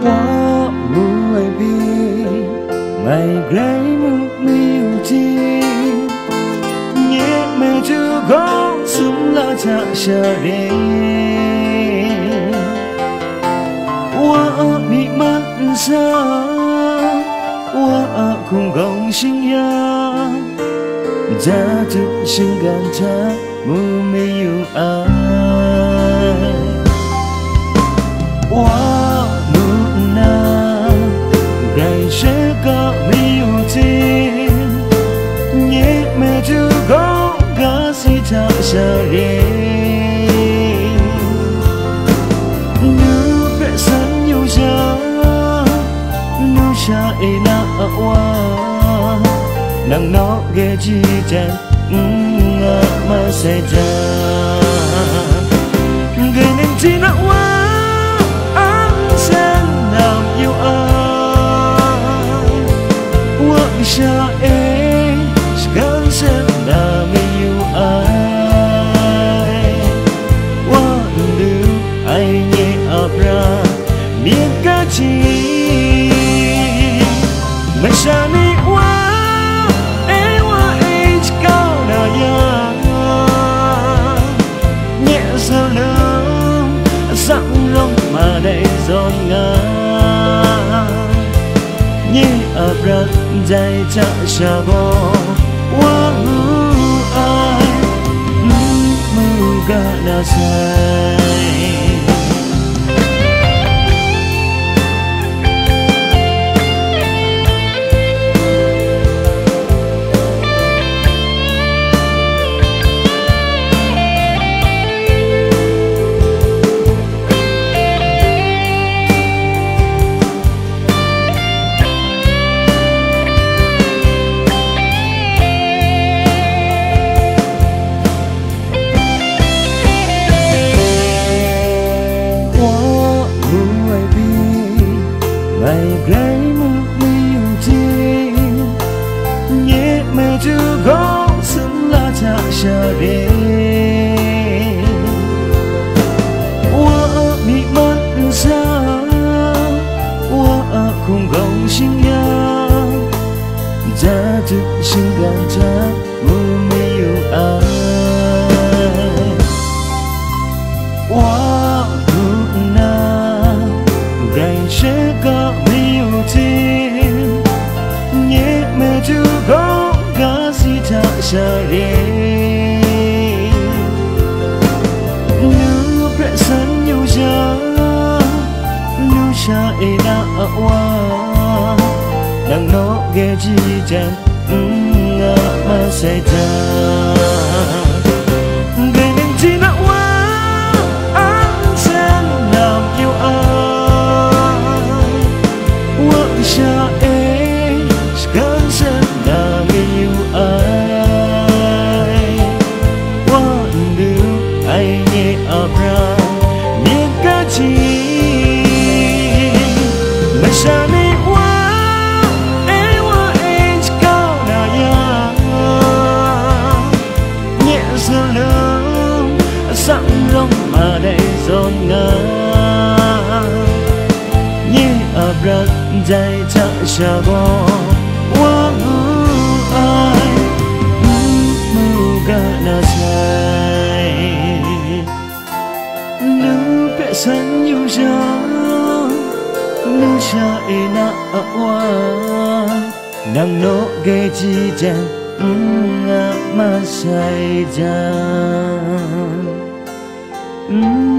我不会比每个人没有劲，也没足够从拉差下人。我你们上，我空空信仰，在这情感上我没有爱。我不能感谢个没有情，也没足够感谢他下人。Nu biết sẵn yêu cha, nu cha ấy na wa, nang nó ghé chi chân, mà say cha, người nên chi na wa. Cha ấy gần xem là người yêu ai, qua lưu ai nhẹ ấp ra miếng cá chi, mà cha đi qua ấy chỉ cao nào ya, nhẹ sao lắm dặn lòng mà đầy giòn ngã. Nhẹ ấp ra dạy cha cha bo wa ai mu ga na sai. Ngày gái mơ yêu tình, nhẹ mẹ chưa có sớm là cha cha đê. Wa bị mất xa, wa không gồng sinh ya, ra thực sinh gan cha mơ yêu ai. Wa buồn na gầy sẽ có yêu tình, nhẹ mẹ chưa có cả gì ta xa đi. Nu biết sẵn yêu cha, nu cha ấy đã qua, đang nó ghé chi chân, mà say ta. Người nên chi đã qua, anh sẽ làm yêu ai. Cha ấy gần xem là người yêu ai, qua lưu ai nhẹ ấp ra miếng cá chi, mà cha đi qua ấy chỉ cao nào ya, nhẹ sơ lưng sẵn lòng mà đầy giòn ngã. Nhẹ ấp ra dạy cha cha bo wa ai mu ga na sai. Nu biết sẵn yêu cha, nu cha ấy na wa, nang nó ghé chi chân, mà say cha.